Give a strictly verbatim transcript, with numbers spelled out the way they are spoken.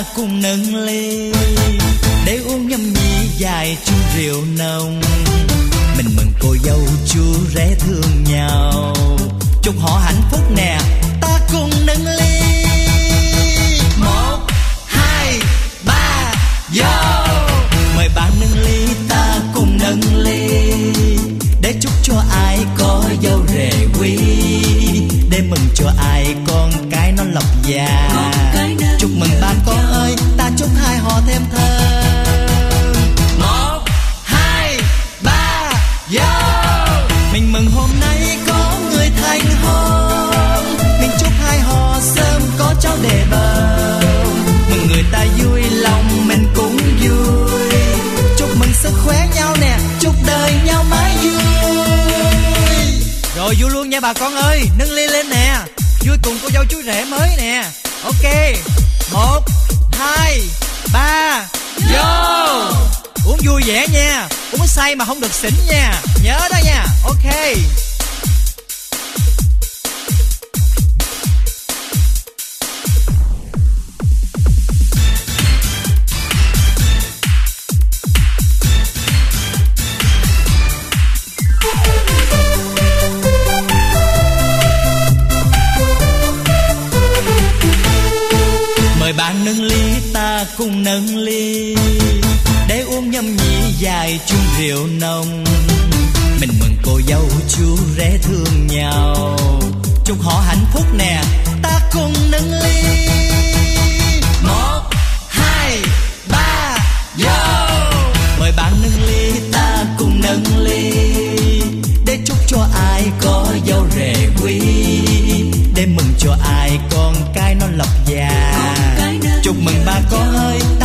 cùng nâng ly để uống nhâm nhi vài chung rượu nồng. Mình mừng cô dâu chú rể thương nhau, chúc họ hạnh phúc nè, ta cùng nâng ly. Một, hai, ba, vô. Mời bạn nâng ly, ta cùng nâng ly để chúc cho ai có dâu rể quý, để mừng cho ai con cái nó lộc già. Chúc mừng ba con ơi, ta chúc hai họ thêm thơm. Một, hai, ba, vô. Mình mừng hôm nay có người thành hôn, mình chúc hai họ sớm có cháu đề bầu. Mừng người ta vui lòng mình cũng vui, chúc mừng sức khỏe nhau nè, chúc đời nhau mãi vui. Rồi vui luôn nha bà con ơi, nâng ly lên nè, vui cùng cô dâu chú rể mới nè. Ok, một, hai, ba, vô. Uống vui vẻ nha, uống say mà không được xỉn nha, nhớ đó nha. Ok. Mời bạn nâng ly, ta cùng nâng ly để uống nhâm nhi vài chung rượu nồng. Mình mừng cô dâu chú rể thương nhau, chúc họ hạnh phúc nè, ta cùng nâng ly. Một, hai, ba, vô. Mời bạn nâng ly, ta cùng nâng ly để chúc cho ai có dâu rể quý, để mừng cho ai con cái nó lộc già. Chúc mừng ba con ơi,